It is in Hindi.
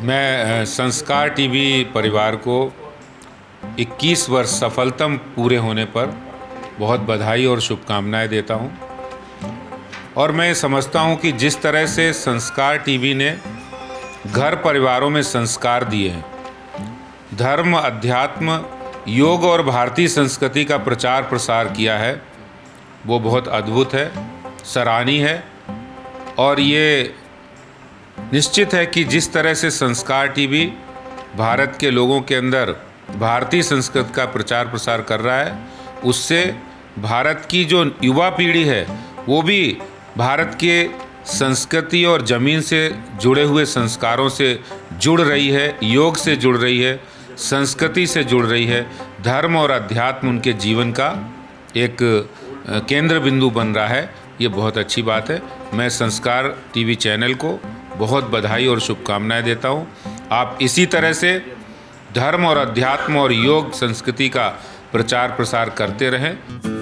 मैं संस्कार टीवी परिवार को 21 वर्ष सफलतम पूरे होने पर बहुत बधाई और शुभकामनाएं देता हूं। और मैं समझता हूं कि जिस तरह से संस्कार टीवी ने घर परिवारों में संस्कार दिए हैं, धर्म, अध्यात्म, योग और भारतीय संस्कृति का प्रचार प्रसार किया है, वो बहुत अद्भुत है, सराहनीय है। और ये निश्चित है कि जिस तरह से संस्कार टीवी भारत के लोगों के अंदर भारतीय संस्कृति का प्रचार प्रसार कर रहा है, उससे भारत की जो युवा पीढ़ी है वो भी भारत के संस्कृति और ज़मीन से जुड़े हुए संस्कारों से जुड़ रही है, योग से जुड़ रही है, संस्कृति से जुड़ रही है। धर्म और अध्यात्म उनके जीवन का एक केंद्र बिंदु बन रहा है। ये बहुत अच्छी बात है। मैं संस्कार टीवी चैनल को बहुत बधाई और शुभकामनाएं देता हूं। आप इसी तरह से धर्म और अध्यात्म और योग संस्कृति का प्रचार प्रसार करते रहें।